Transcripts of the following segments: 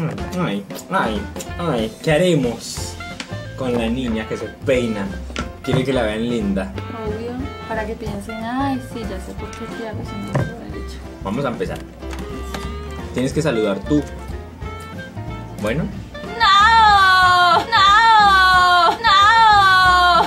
Ay, ¿qué haremos con la niña que se peina? Quiere que la vean linda. Obvio, para que piensen, ay, sí, ya sé por qué te hago eso, no lo he hecho. Vamos a empezar. Tienes que saludar tú. Bueno. ¡No! ¡No! ¡No!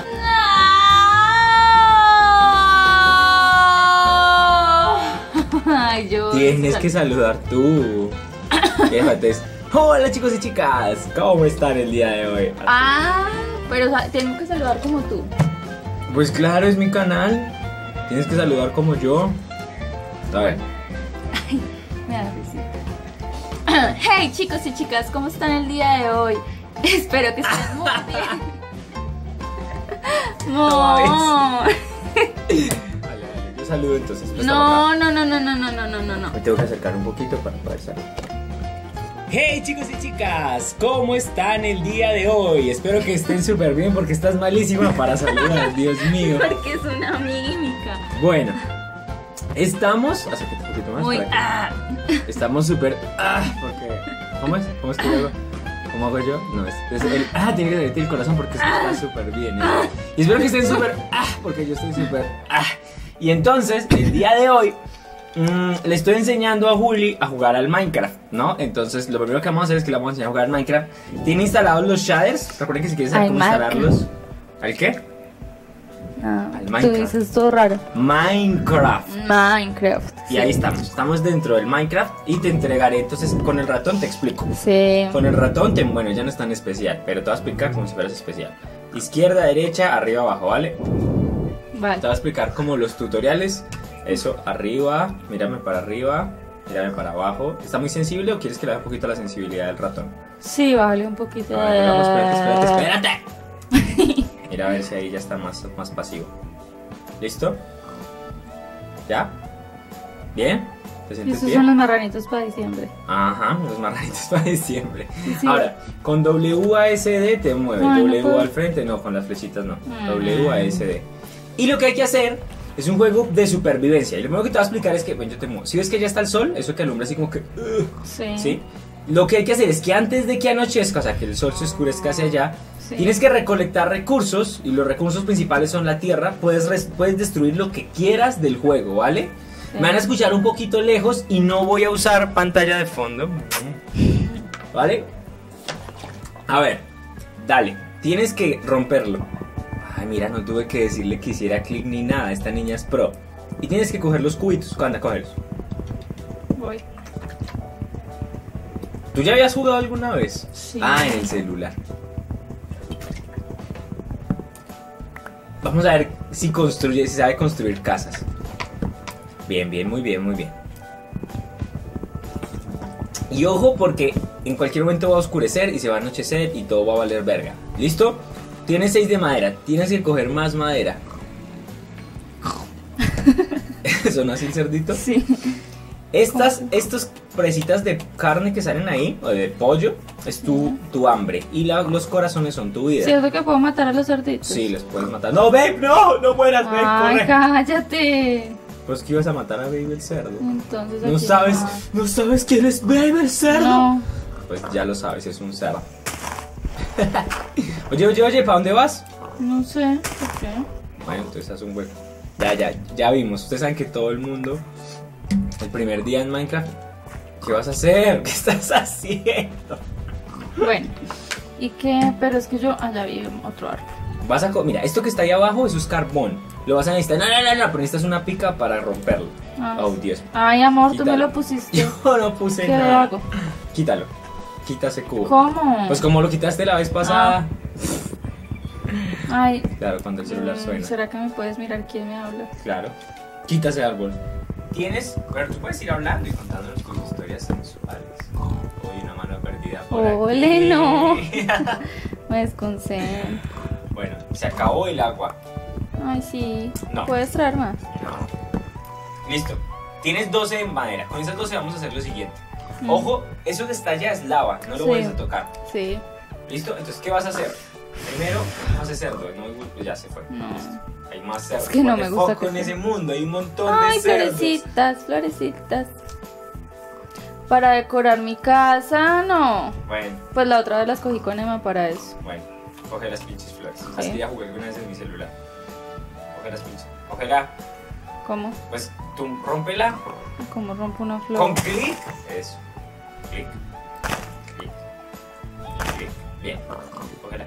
¡No! Ay, yo... Tienes que saludar tú. Déjate. Hola chicos y chicas, ¿cómo están el día de hoy? Ah, pero tengo que saludar como tú. Pues claro, es mi canal. Tienes que saludar como yo. A ver. Ay, me da risita. Hey chicos y chicas, ¿cómo están el día de hoy? Espero que estén muy bien. Vale, yo saludo entonces. No. Me tengo que acercar un poquito para poder saludar. Hey chicos y chicas, ¿cómo están el día de hoy? Espero que estén súper bien porque estás malísima para saludar, Dios mío. Porque es una mímica. Bueno, estamos... Acércate un poquito más. Muy... Estamos súper... porque... ¿Cómo es? ¿Cómo es que hago? ¿Cómo hago yo? No, es el... tiene que salirte el corazón porque esto está súper bien. Y espero que estén súper... porque yo estoy súper... Y entonces, el día de hoy... le estoy enseñando a Juli a jugar al Minecraft, ¿no? Entonces lo primero que vamos a hacer es que le vamos a enseñar a jugar al Minecraft. Tiene instalados los shaders. Recuerden que si quieres saber cómo instalarlos. ¿Al qué? Al Minecraft. Tú dices todo raro. Minecraft. Y Sí. ahí estamos dentro del Minecraft. Y te entregaré, entonces con el ratón te explico. Sí. Con el ratón, bueno, ya no es tan especial, pero te voy a explicar como si fueras especial. Izquierda, derecha, arriba, abajo, ¿vale? Vale. Te voy a explicar como los tutoriales. Eso, arriba, mírame para arriba, mírame para abajo. ¿Está muy sensible o quieres que le haga un poquito la sensibilidad del ratón? Sí, vale, un poquito. A ver, vamos, espérate. Mira a ver si ahí ya está más pasivo. ¿Listo? ¿Ya? ¿Bien? ¿Te sientes Esos bien? son los marranitos para diciembre. Ajá, los marranitos para diciembre. Sí. Ahora, con WASD te mueve. Ay, W no puedo. al frente, no, con las flechitas no. WASD. Y lo que hay que hacer es un juego de supervivencia. Y lo primero que te voy a explicar es que, bueno, yo te muevo. Si ves que ya está el sol, eso que alumbra así como que... Sí. ¿sí? Lo que hay que hacer es que antes de que anochezca, o sea, que el sol se oscurezca hacia allá, Sí. tienes que recolectar recursos. Y los recursos principales son la tierra. Puedes destruir lo que quieras del juego, ¿vale? Sí. Me van a escuchar un poquito lejos y no voy a usar pantalla de fondo. ¿Vale? A ver, dale. Tienes que romperlo. Ay, mira, no tuve que decirle que hiciera clic ni nada. Esta niña es pro. Y tienes que coger los cubitos. Anda, cógelos. Voy. ¿Tú ya habías jugado alguna vez? Sí. En el celular. Vamos a ver si sabe construir casas. Bien, muy bien. Y ojo porque en cualquier momento va a oscurecer y se va a anochecer y todo va a valer verga. ¿Listo? Tienes 6 de madera, tienes que coger más madera. ¿Sonó así el cerdito? Sí. Estas presitas de carne que salen ahí, o de pollo, es tu hambre. Y los corazones son tu vida. ¿Cierto que puedo matar a los cerditos? Sí, los puedes matar. ¡No, babe! ¡No mueras, babe! Ay, ¡Corre! cállate. Pues que ibas a matar a babe el cerdo. Entonces No aquí sabes quién es babe el cerdo. No. Pues ya lo sabes, es un cerdo. Oye, ¿para dónde vas? No sé. ¿Por qué? Bueno, entonces haz un hueco. Ya vimos. Ustedes saben que todo el mundo, el primer día en Minecraft, ¿qué vas a hacer? ¿Qué estás haciendo? Bueno. ¿Y qué? Pero es que yo allá vi otro árbol. Mira, esto que está ahí abajo eso es carbón. Lo vas a necesitar. No, pero necesitas una pica para romperlo. Oh, Dios. Ay, amor, Quítalo. tú me lo pusiste. Yo no puse ¿Qué nada. hago? Quítalo. Quita ese cubo. ¿Cómo? Pues como lo quitaste la vez pasada. Ay. Claro, cuando el celular suena. ¿Será que me puedes mirar quién me habla? Claro. Quita ese árbol. Pero tú puedes ir hablando y contándonos tus historias sensuales. Hoy una mano perdida por Ole, aquí. no. Me desconcentro. Bueno, se acabó el agua. Ay, sí. No. ¿Puedes traer más? No. Listo. Tienes 12 de madera. Con esas 12 vamos a hacer lo siguiente. Ojo, eso que está allá es lava. No lo vayas a tocar. Sí. ¿Listo? Entonces, ¿qué vas a hacer? Primero, más de cerdo. No, ya se fue. No. Hay más cerdo. Es que no me gusta foco en ese mundo. Hay un montón Ay, de cerdos. florecitas. Para decorar mi casa, no. Bueno, Pues la otra vez las cogí con Emma para eso. bueno, coge las pinches flores. Sí. Así ya jugué alguna vez en mi celular. Coge las pinches. Cógela. ¿Cómo? Pues tú rómpela. ¿Cómo rompo una flor? Con clic. Eso. Clic. Clic. Clic. Bien. Cógela.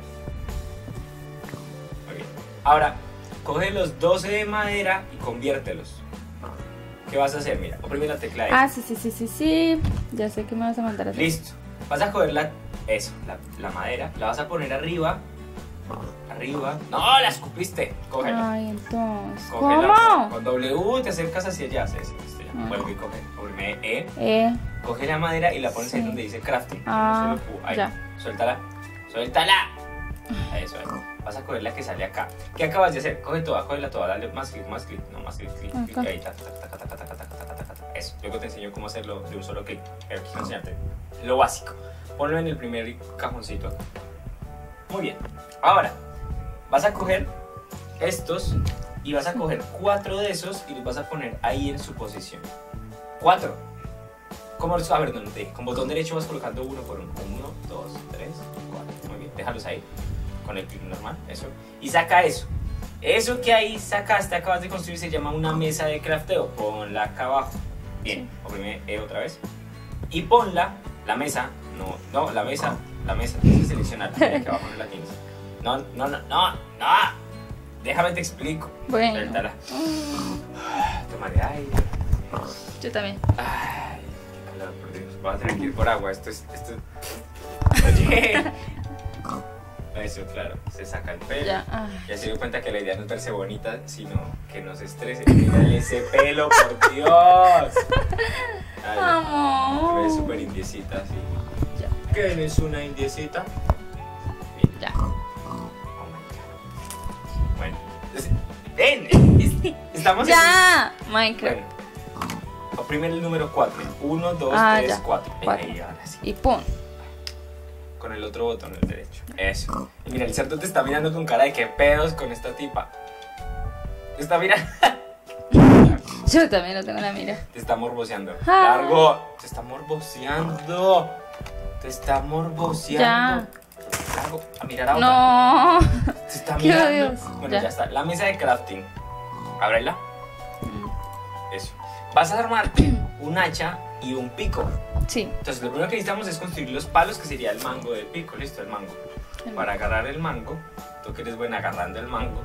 Muy bien. Ahora, coge los 12 de madera y conviértelos. ¿Qué vas a hacer? Mira, oprime la tecla S. Ah, sí. Ya sé que me vas a mandar a hacer. Listo. Vas a coger la madera, la vas a poner arriba. Arriba. No, la escupiste. Cógela. Ay, entonces. Cógela. ¿Cómo? Con W te acercas hacia allá. Sí, listo, ya. Ah. Vuelve y coge. Oprime E. Coge la madera y la pones ahí Sí. donde dice crafting. Ah, No solo ahí. ya. Suéltala. Suéltala. Eso es. Vas a coger la que sale acá. ¿Qué acabas de hacer? Cógela toda, dale más clic. No, más clic. Clic Acá. ahí. Taca, taca, taca, taca, taca, taca, taca, taca. Eso. Luego te enseño cómo hacerlo de un solo clic. Pero quiero enseñarte lo básico. Ponlo en el primer cajoncito acá. Muy bien. Ahora, vas a coger estos y vas a coger 4 de esos y los vas a poner ahí en su posición. 4. ¿Cómo? A ver, ¿dónde te? Con botón derecho vas colocando uno por uno. 1, 2, 3, 4. Muy bien, déjalos ahí. Con el clic normal, eso. Y saca eso. Eso que ahí sacaste, acabas de construir, se llama una mesa de crafteo. Ponla acá abajo. Bien, oprime E otra vez. Y ponla, la mesa. No, la mesa. Tienes que seleccionarla. Mira que abajo no la tienes. No. Déjame te explico. Bueno. Suéltala. Tomaré aire. Yo también. Ay, qué calor, por Dios. Voy a tener que ir por agua. Esto. Oye. Eso, claro. Se saca el pelo. Ya. Ya se dio cuenta que la idea no es verse bonita, sino que no se estrese. Mírale ese pelo, por Dios. Ay, Amor. me ves súper indiecita, sí. Ya. ¿Qué eres una indiecita? Ya. Oh my God. Bueno, entonces, ven, estamos Ya. Minecraft. Bueno, oprime el número 4. 1, 2, Ah, 3, ya. 4. Cuatro. Ahí, ahora sí. Y pum. Con el otro botón, el derecho. Eso. Y mira, el cerdo te está mirando con cara de qué pedos con esta tipa. Te está mirando. Yo también lo tengo en la mira. Te está morboseando. Ah. Largo. Te está morboseando. Te está morboseando. Largo. A mirar a otra. No. Te está Qué mirando. odioso. Bueno, Ya. ya está. La mesa de crafting. Ábrela. Eso. Vas a armar un hacha y un pico. Sí. Entonces, lo primero que necesitamos es construir los palos, que sería el mango del pico. Listo, el mango. Para agarrar el mango, tú que eres buena agarrando el mango.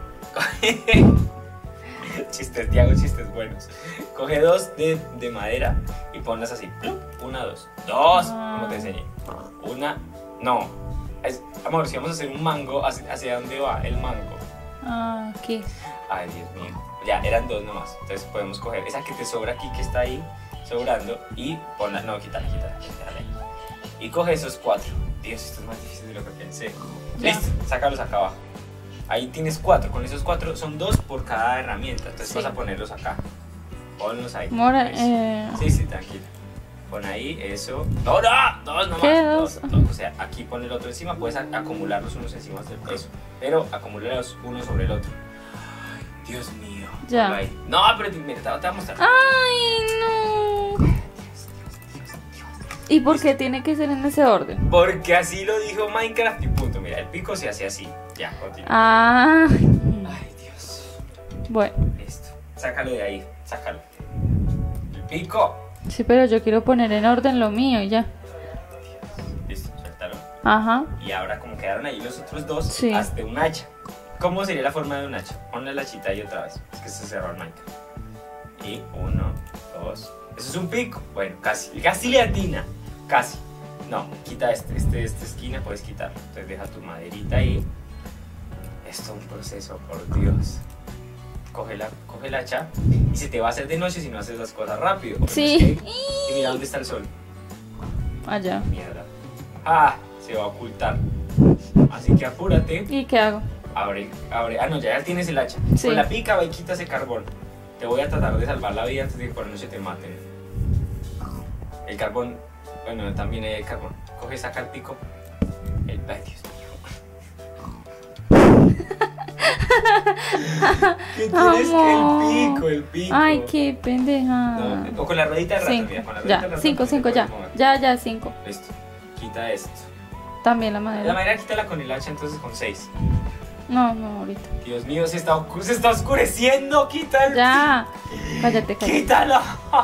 Chistes, te hago chistes buenos. Coge 2 de madera y ponlas así. 1, 2. 2, como te enseñé. 1, no. Amor, si vamos a hacer un mango, ¿hacia dónde va el mango? Aquí. Ay, Dios mío. Ya, eran 2 nomás. Entonces podemos coger esa que te sobra aquí, que está ahí, sobrando, y ponla. No, quítala ahí. Y coge esos 4. Dios, esto es más difícil de lo que pensé. Ya. Listo, sácalos acá abajo. Ahí tienes 4. Con esos 4 son 2 por cada herramienta. Entonces Sí. vas a ponerlos acá. Ponlos ahí. Mora, Eso. Sí, tranquila. Pon ahí eso. ¡No! 2 nomás. ¿Qué Dos. dos? O sea, aquí pon el otro encima. Puedes acumularlos unos encima del peso. Pero acumularlos uno sobre el otro. Ay, Dios mío. Ya. Ponlo ahí. No, pero mira, te voy a mostrar. Ay, no. ¿Y por qué tiene que ser en ese orden? Porque así lo dijo Minecraft y punto. Mira, el pico se hace así. Ya, continúa. Ay, Dios. Bueno. Listo. Sácalo de ahí. Sácalo. El pico. Sí, pero yo quiero poner en orden lo mío y ya. Listo, suéltalo. Ajá. Y ahora, como quedaron ahí los otros 2, Sí. hazte un hacha. ¿Cómo sería la forma de un hacha? Ponle la hachita ahí otra vez. Es que se cerró el Minecraft. Y 1, 2. Eso es un pico. Bueno, casi le atina. Casi. No, quita esta esquina, puedes quitarlo. Entonces deja tu maderita ahí. Esto es un proceso, por Dios. Coge el hacha y se te va a hacer de noche si no haces las cosas rápido. Sí. Y mira dónde está el sol. Allá. Mierda. Ah, se va a ocultar. Así que apúrate. ¿Y qué hago? Abre. Ah, no, ya tienes el hacha. Sí. Con la pica va y quita ese carbón. Te voy a tratar de salvar la vida antes de que por la noche te maten. El carbón. Bueno, también hay carbón. Coge, saca el pico. Ay, Dios mío. ¿Qué tienes que el pico? Ay, qué pendeja. No, o con la ruedita de rato, mira, con la ruedita de Ya, rato 5, también 5, te ya. puedes mover. Ya, 5. Listo, quita esto. También la La madera. madera quítala con el hacha, entonces con 6. No, ahorita. Dios mío, se está oscureciendo, quítalo. Ya. Cállate. ¡Quítalo!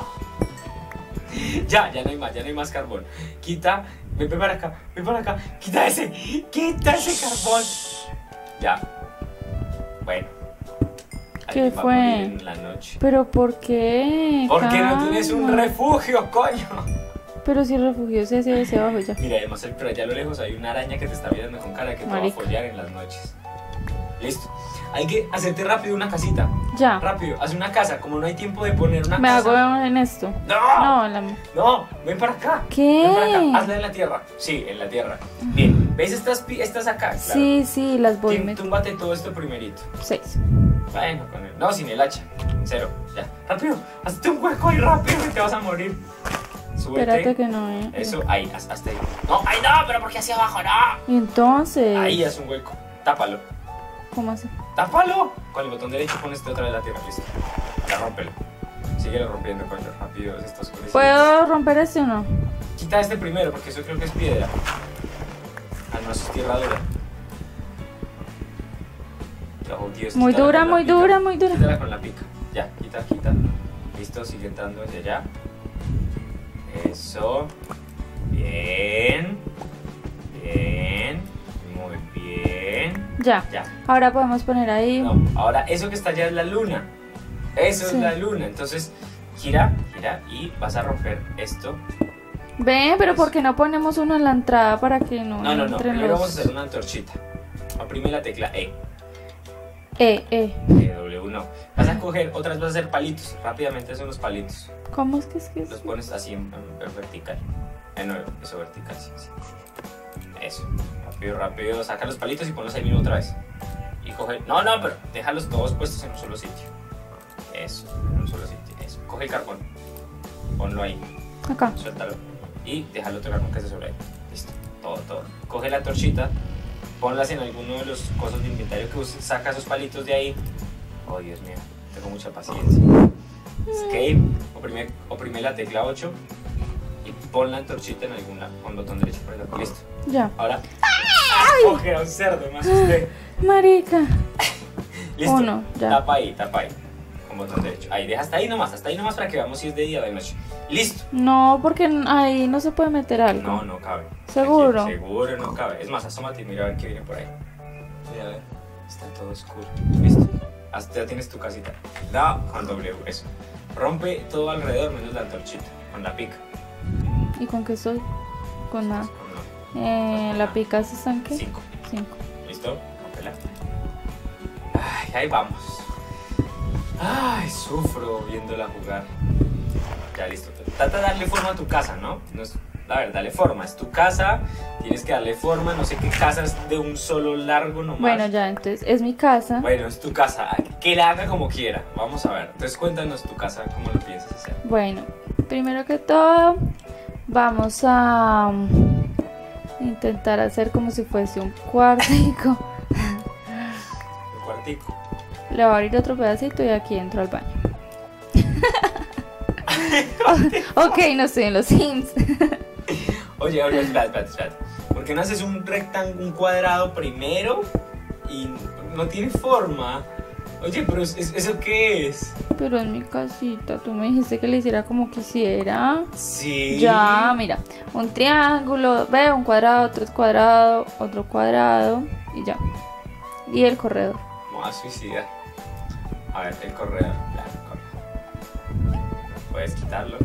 Ya no hay más carbón. Quita, ven para acá, quita ese carbón. Ya. Bueno. ¿Qué Alguien va a fue? morir en la noche. ¿Pero por qué? Porque no tienes un Calma. refugio, coño. Pero si el refugio es ese abajo ya. Mira, además, pero allá a lo lejos hay una araña que te está mirando con cara que te va a Marica. follar en las noches. Listo. Hay que hacerte rápido una casita. Ya. Rápido, haz una casa. Como no hay tiempo de poner una Me casa. hago en esto. ¡No! No, en la. No, ven para acá. ¿Qué? Ven para acá. Hazla en la tierra. Sí, en la tierra. Bien. ¿Ves estas acá? Claro. Sí, las voy metiendo. Túmbate todo esto primerito. 6. Bueno, con él. No, sin el hacha. 0. Ya. Rápido. Hazte un hueco ahí rápido que te vas a morir. Súbete. Espérate que no, Eso, ahí, hasta ahí. No, ahí no, pero ¿por qué hacia abajo? No. Y entonces. Ahí haz un hueco. Tápalo. ¿Cómo así? ¡Tápalo! Con el botón derecho pones otra vez la tierra, listo. Ya rómpelo. Síguelo rompiendo, coño, rápido, se está oscureciendo. ¿Puedo romper este o no? Quita este primero, porque eso creo que es piedra. Ah, no, eso es tierra dura. Oh, Dios, Muy quítala dura, con la muy pica. dura, muy dura. Quítala con la pica. Ya, quita. Listo, sigue entrando hacia allá. Eso. Bien. Muy bien. Ya. Ahora podemos poner ahí. No, ahora eso que está allá es la luna. Eso Sí. es la luna. Entonces, gira y vas a romper esto. Ven, pero Eso. ¿por qué no ponemos uno en la entrada para que no No. entren Primero los... vamos a hacer una antorchita. Oprime la tecla E. W no. Vas a coger, otras vas a hacer palitos. Rápidamente haz unos palitos. ¿Cómo es que es? Los pones así en vertical. No, eso vertical, sí. Eso. Rápido. Saca los palitos y ponlos ahí mismo otra vez. Y coge. No, pero déjalos todos puestos en un solo sitio. Eso, en un solo sitio. Eso. Coge el carbón. Ponlo ahí. Acá. Suéltalo. Y déjalo otro carbón que se sobre ahí. Listo. Todo. Coge la torchita. Ponlas en alguno de los cosas de inventario que uses. Saca esos palitos de ahí. Oh, Dios mío. Tengo mucha paciencia. Escape. Oprime la tecla 8. Y pon la antorchita en alguna. Con botón derecho por ejemplo. Listo. Ya. Ahora. Coge a un cerdo, me asusté. Marica. Listo. Uno, ya. Tapa ahí. Con botón derecho. Ahí, deja hasta ahí nomás para que veamos si es de día o de noche. Listo. No, porque ahí no se puede meter algo. No cabe. ¿Seguro? Seguro no cabe. Es más, asómate y mira a ver qué viene por ahí. Mira, a ver. Está todo oscuro. Listo. Hasta ya tienes tu casita. Da con W, eso. Rompe todo alrededor menos la antorchita. Con la pica. ¿Y con qué soy? Con nada. Con la- La pica se están qué? 5. 5. ¿Listo? Rómpela. Ay, ahí vamos. Ay, sufro viéndola jugar. Ya, listo. Trata de darle forma a tu casa, ¿no? No es, a ver, dale forma. Es tu casa, tienes que darle forma. No sé qué casa es de un solo largo nomás. Bueno, ya, entonces es mi casa. Bueno, es tu casa. Que la haga como quiera. Vamos a ver. Entonces cuéntanos tu casa, cómo lo piensas hacer. Bueno, primero que todo, vamos a intentar hacer como si fuese un cuartico. Un cuartico. Le voy a abrir otro pedacito y aquí entro al baño. Ok, no estoy en los Sims. Oye, espérate. ¿Por qué no haces un rectángulo, un cuadrado primero? Y no tiene forma. Oye, pero ¿eso qué es? Pero en mi casita, tú me dijiste que le hiciera como quisiera. Sí. Ya, mira, un triángulo, ve, un cuadrado, otro cuadrado y ya. Y el corredor. Me voy a suicidar. A ver, el corredor. Ya, el corredor. Puedes quitarlo.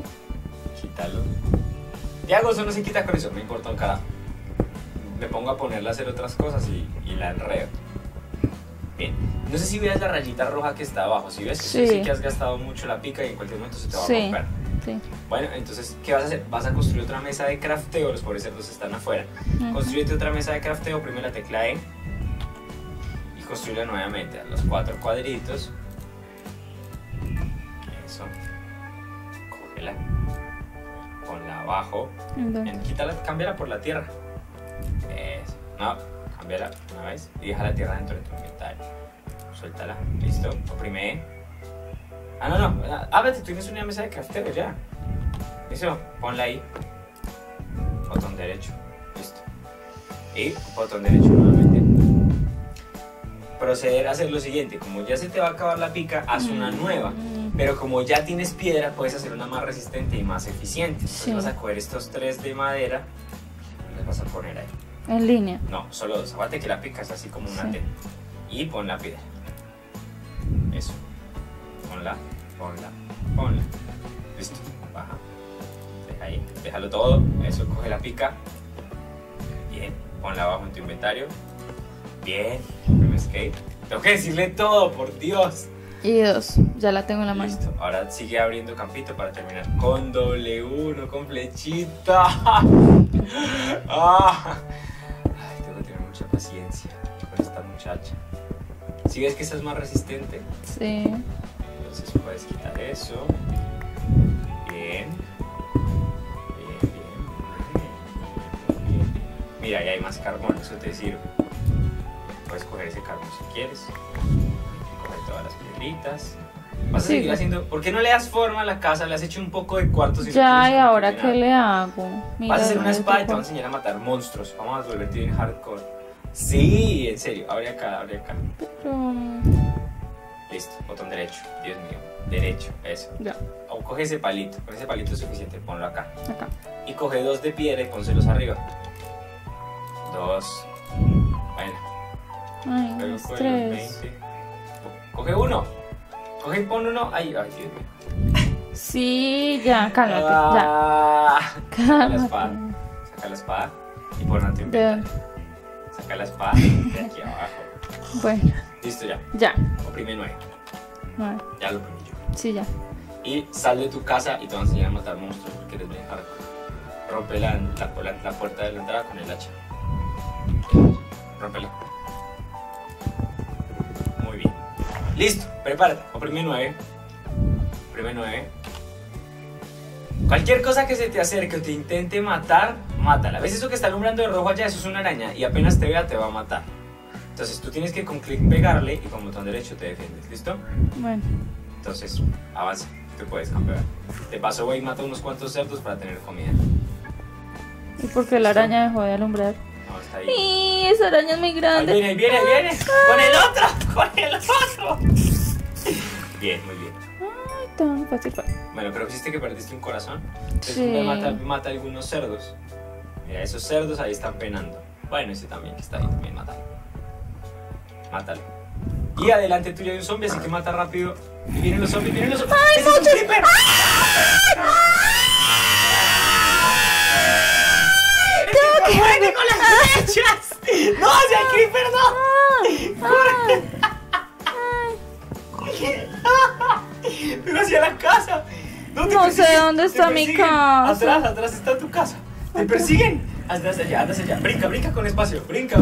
Diago, eso no se quita con eso. Me importa un carajo. Me pongo a ponerle a hacer otras cosas y la enredo. Bien. No sé si veas la rayita roja que está abajo. Si ves, Sí. sí que has gastado mucho la pica y en cualquier momento se te va a romper. Sí. Bueno, entonces, ¿qué vas a hacer? Vas a construir otra mesa de crafteo. Los pobres cerdos están afuera. Construyete otra mesa de crafteo. Primero la tecla E. Y construirla nuevamente a los 4 cuadritos. Eso. Cógela. Ponla abajo. Cámbiala por la tierra. Eso. No, cámbiala una vez y deja la tierra dentro de tu inventario. suéltala, listo, oprime. Ah, no, vete, tú tienes una mesa de crafteo ya. Eso, ponla ahí. Botón derecho, listo. Y botón derecho nuevamente. Proceder a hacer lo siguiente, como ya se te va a acabar la pica, haz una nueva. Pero como ya tienes piedra, puedes hacer una más resistente y más eficiente. Entonces vas a coger estos 3 de madera y los vas a poner ahí. En línea. No, solo 2. Aguante que la pica es así como una T. Y pon la piedra. Eso. Ponla. Listo. Baja. Deja ahí. Déjalo todo. Eso, coge la pica. Bien. Ponla abajo en tu inventario. Bien. Prime escape. Tengo que decirle todo, por Dios. Y 2. Ya la tengo en la mano. Listo. Ahora sigue abriendo campito para terminar con W1, con flechita. Ay, tengo que tener mucha paciencia con esta muchacha. ¿Sí ves que esta es más resistente? Sí. Entonces puedes quitar eso. Bien. Bien. Mira, ahí hay más carbón, eso te sirve. Puedes coger ese carbón si quieres. Coger todas las piedritas. Vas a seguir haciendo. ¿Por qué no le das forma a la casa? Le has hecho un poco de cuartos. Ya, ¿y ahora qué le hago? Vas a hacer una espada y te voy a enseñar a matar monstruos. Vamos a volverte bien hardcore. Sí, en serio. Abre acá. Listo, botón derecho. Dios mío. Derecho, eso. Ya. O coge ese palito. Con ese palito es suficiente. Ponlo acá. Acá. Y coge 2 de piedra y pónselos arriba. 2. Bueno. Ay, Luego los coge los 3. 20. Coge 1. Coge y pon 1. Ay, Dios mío. Sí, ya, cálmate. Saca la espada. Cálmate. Saca la espada y pon a tu inventario. Saca la espada de aquí abajo. Bueno. Listo, ya. Ya. Oprime 9. Vale. Ya lo oprimí yo. Sí, ya. Y sal de tu casa y te voy a enseñar a matar monstruos porque eres bien hardcore. Rompe la puerta de la entrada con el hacha. Rómpela. Muy bien. Listo, prepárate. Oprime 9. Oprime 9. Cualquier cosa que se te acerque o te intente matar, mátala. ¿Ves eso que está alumbrando de rojo allá? Eso es una araña y apenas te vea te va a matar. Entonces tú tienes que con clic pegarle y con botón derecho te defiendes. ¿Listo? Bueno. Entonces, avanza. Tú puedes campear. De paso voy y mato unos cuantos cerdos para tener comida. ¿Y por qué la araña dejó de alumbrar? No, está ahí. ¡Y esa araña es muy grande! Ahí viene. ¡Con el otro! ¡Con el otro! Bien, muy bien. Ay, tan fácil. Bueno, pero viste que perdiste un corazón. Entonces Sí. mata algunos cerdos. Mira, esos cerdos ahí están penando. Bueno, ese también que está ahí, también mátalo. Mátalo. Y adelante tuyo hay un zombie, así que mata rápido. Y vienen los zombies, ¡Ese es un creeper! ¡Muérete con las flechas! ¡No, si hay creeper, no! ¡Corre! ¡Pero hacia la casa! No sé dónde está mi casa. Atrás está tu casa. ¡Te persiguen! Anda hacia allá. Brinca con espacio. Brinca.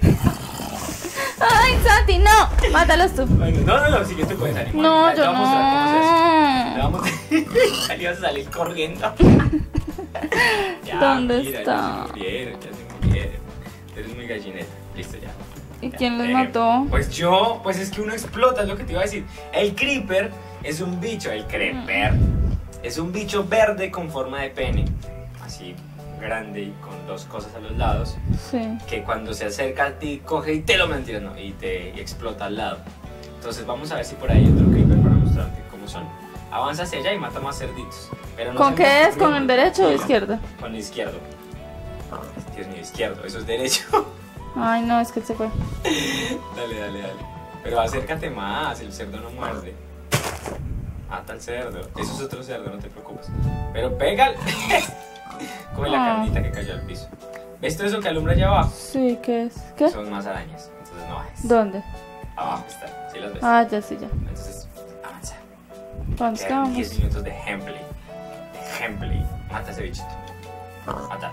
¡Ay, Santi, no! Mátalos tú. Bueno, no, sigue, tú puedes salir. No, Te yo vamos a mostrar cómo se hace. Te no. vamos a... Ahí vas a salir corriendo. Ya, ¿Dónde mira, está? Ya se murieron. Eres muy gallineta. Listo, ya. ¿Y Ya, quién los mató? Pues es que uno explota, es lo que te iba a decir. El creeper es un bicho, es un bicho verde con forma de pene. Así, grande y con 2 cosas a los lados. Sí. Que cuando se acerca a ti, coge y te lo mentira, no, y te explota al lado. Entonces vamos a ver si por ahí hay otro creeper para mostrarte cómo son. Avanza hacia allá y mata más cerditos. Pero no ¿Con se qué metan es? ¿Con el derecho o izquierdo? Con el izquierdo. Dios mío, izquierdo, eso es derecho. Ay, no, es que él se fue. Dale. Pero acércate más, el cerdo no muerde. Mata al cerdo. Eso es otro cerdo, no te preocupes. Pero pégale. Come la carnita que cayó al piso. ¿Ves todo eso que alumbra allá abajo? Sí, ¿qué es? ¿Qué? Son más arañas, entonces no bajes. ¿Dónde? Abajo están, ¿sí las ves? Ah, ya, sí, ya. Entonces, avanza. ¿Dónde Quedan 10 estamos? minutos de gameplay. Mata a ese bichito. Mata.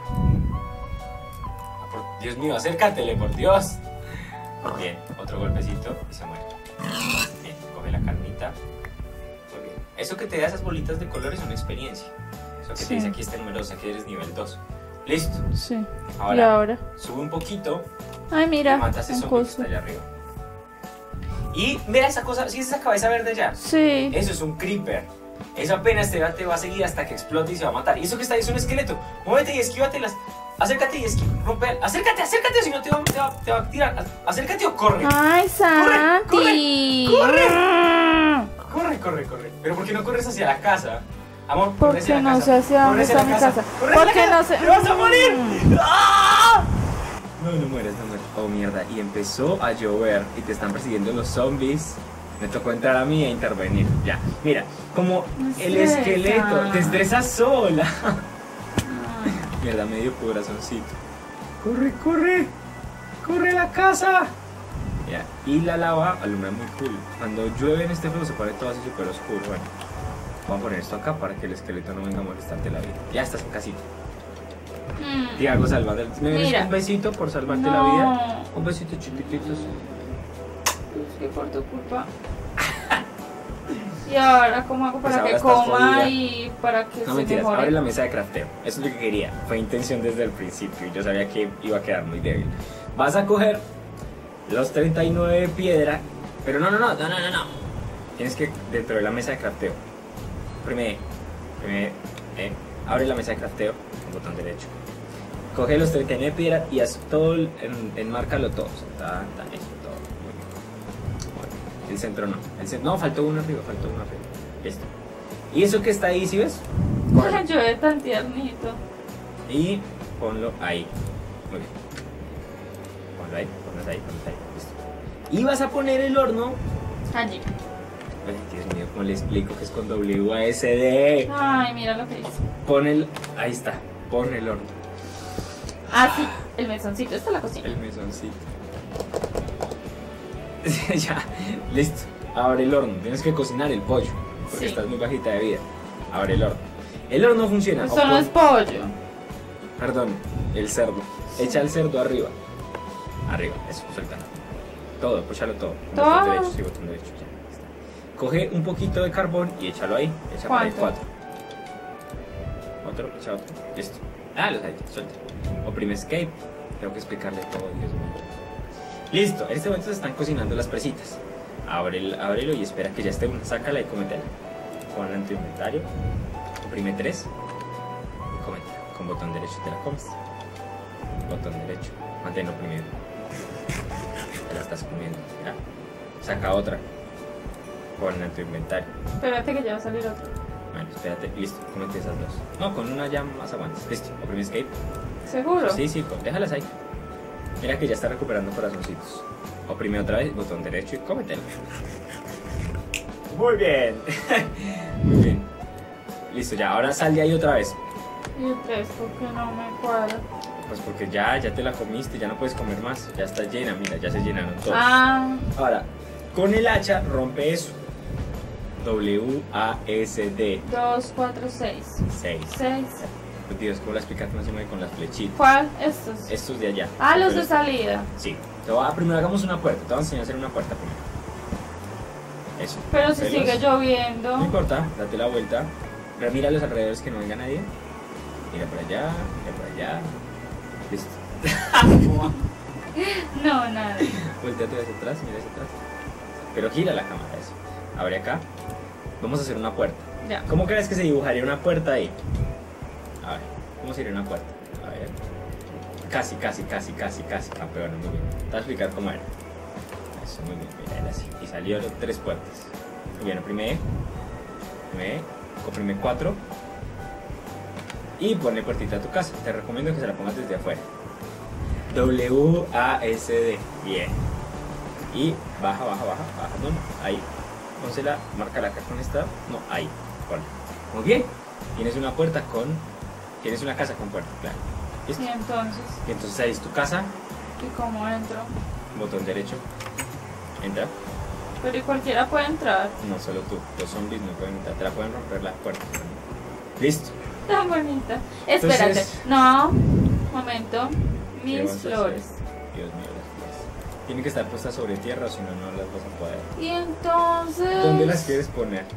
Dios mío, acércatele, por Dios. Bien, otro golpecito y se muere. Bien, coge la carnita. Muy bien. Eso que te da esas bolitas de colores es una experiencia. Eso que te dice aquí este numeroso, aquí eres nivel 2. Listo. Sí. ¿Y Ahora, ahora? sube un poquito Ay, y mira, matas ese un zombie que coso. está allá arriba. Y mira esa cosa, ¿sí es esa cabeza verde allá? Sí. Eso es un creeper. Eso apenas te va a seguir hasta que explote y se va a matar. Y eso que está ahí es un esqueleto. Muévete y esquívatelas. Acércate y rompe. Acércate, o si no te va a tirar. Acércate o corre. Ay, Santi. Corre. Pero ¿por qué no corres hacia la casa? Amor, ¿Por qué no sé hacia dónde está mi casa? ¿Por qué no sé? ¡Te vas a morir! ¡Ah! No mueres. Oh, mierda. Y empezó a llover y te están persiguiendo los zombies. Me tocó entrar a mí e intervenir. Ya, mira, como el esqueleto te estresa sola. Mierda, medio corazoncito. Corre a la casa. Ya, y la lava alumbra muy cool. Cuando llueve en este juego se pone todo así súper oscuro. Bueno, vamos a poner esto acá para que el esqueleto no venga a molestarte la vida. Ya estás en casita. Di algo salvando. ¿Me vienes un besito por salvarte la vida? Un besito chiquititos. Es que por tu culpa. Y ahora, ¿cómo hago para Pues que coma y para que no, se mentiras, mejore? abre la mesa de crafteo. Eso es lo que quería. Fue intención desde el principio. Yo sabía que iba a quedar muy débil. Vas a coger los 39 de piedra. Pero no. Tienes que, dentro de la mesa de crafteo. Primero, abre la mesa de crafteo con botón derecho. Coge los 39 de piedra y haz todo, enmárcalo todo. Eso, todo. El centro no. No, faltó uno arriba. Listo. Y eso que está ahí, ¿sí ves? Ay, yo de tan tiernito. Y ponlo ahí. Muy bien. Ponlo ahí. Listo. Y vas a poner el horno. Allí. Ay, Dios mío, ¿cómo le explico que es con WASD? Ay, mira lo que hice. Ahí está. Pon el horno. Ah, sí. El mesoncito. Esta es la cocina. El mesoncito. Ya, listo. Abre el horno. Tienes que cocinar el pollo. Porque estás muy bajita de vida. Abre el horno. El horno funciona. Eso no es pollo. Perdón, el cerdo. Echa el cerdo arriba. Arriba, eso, suéltalo. Todo, pushalo todo. ¿Todo? Botón derecho, sí, botón derecho. Ya, está. Coge un poquito de carbón y échalo ahí. Echa por ahí 4. Echa otro. Listo. Los hay, suelta. Oprime escape. Tengo que explicarle todo, Dios mío. Listo, en este momento se están cocinando las presitas. Ábrelo y espera que ya esté una. Sácala y cómetela. Ponla en tu inventario. Oprime 3. Y cómetela. Con botón derecho te la comes. Botón derecho. Mantén oprimido. Te la estás comiendo. Ya. Saca otra. Ponla en tu inventario. Espérate que ya va a salir otro. Bueno, espérate. Listo, cómete esas dos. No, con una ya más aguantes. Listo, oprime escape. ¿Seguro? Sí, déjalas ahí. Mira que ya está recuperando corazoncitos. Oprime otra vez, botón derecho y cómetelo. Muy bien. Muy bien. Listo, ya, ahora sal de ahí otra vez. Y el 3, porque no me cuadra. Pues porque ya te la comiste, ya no puedes comer más. Ya está llena, mira, ya se llenaron todos. Ahora, con el hacha rompe eso. WASD 2, 4, 6. 6. 6. Pues Dios, ¿cómo la explicaste más o menos con las flechitas? ¿Cuál? Estos. Estos de allá. Los de salida. Sí. Primero hagamos una puerta. Te voy a enseñar a hacer una puerta primero. Eso. Pero si sigue lloviendo. No importa, date la vuelta. Pero mira a los alrededores que no venga nadie. Mira por allá, Listo. No, nada. Volteate hacia atrás, mira hacia atrás. Pero gira la cámara, eso. Abre acá. Vamos a hacer una puerta. Ya. ¿Cómo crees que se dibujaría una puerta ahí? A ver, ¿cómo sería una puerta? A ver. Casi, campeón, muy bien. Te voy a explicar cómo era. Eso, muy bien, mira, era así. Y salieron 3 puertas. Muy bien, oprime 4. Y ponle puertita a tu casa. Te recomiendo que se la pongas desde afuera. WASD. Bien. Y baja. No, ahí. Pónsela, márcala acá con esta. No, ahí. Ponla. Muy bien. Tienes una casa con puerta, claro. ¿Listo? Y entonces ahí es tu casa. ¿Y cómo entro? Botón derecho. Entra. Pero ¿y cualquiera puede entrar? No, solo tú. Los zombies no pueden entrar. Te la pueden romper la puerta. Listo. Tan bonita. Espérate. Entonces, no. Momento. ¿qué Mis vas a hacer? flores. Dios mío, las flores. Tienen que estar puestas sobre tierra, si no, no las vas a poder. Y entonces. ¿Dónde las quieres poner?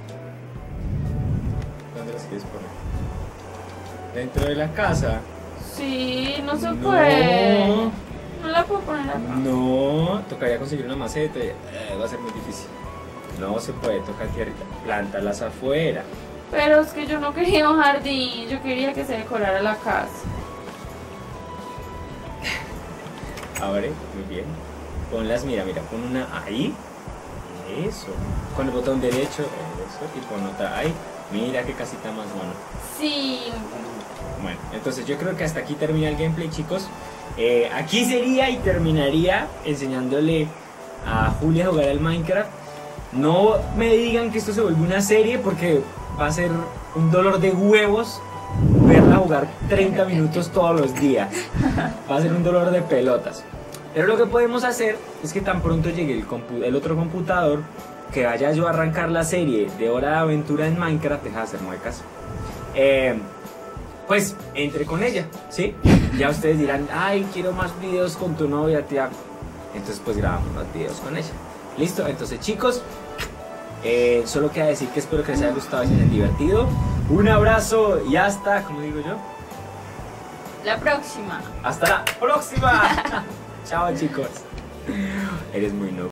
¿Dentro de la casa? Sí, no se No. puede. No la puedo poner acá. No, tocaría conseguir una maceta y va a ser muy difícil. No se puede tocar tierrita, plántalas afuera. Pero es que yo no quería un jardín, yo quería que se decorara la casa. Abre, muy bien. Ponlas, mira, pon una ahí. Eso. Con el botón derecho, eso. Y pon otra ahí. Mira qué casita más buena. Sí. Bueno, entonces yo creo que hasta aquí termina el gameplay, chicos. Aquí sería y terminaría enseñándole a Julia a jugar al Minecraft. No me digan que esto se vuelve una serie porque va a ser un dolor de huevos verla jugar 30 minutos todos los días. Va a ser un dolor de pelotas. Pero lo que podemos hacer es que tan pronto llegue el otro computador, que vaya yo a arrancar la serie de Hora de Aventura en Minecraft, deja de hacer muecas, pues entre con ella, ¿sí? Ya ustedes dirán, ay, quiero más videos con tu novia, tía. Entonces pues grabamos más videos con ella. Listo, entonces chicos, solo queda decir que espero que les haya gustado y se hayan divertido. Un abrazo y hasta, ¿cómo digo yo? La próxima. Hasta la próxima. Chao chicos. Eres muy noob.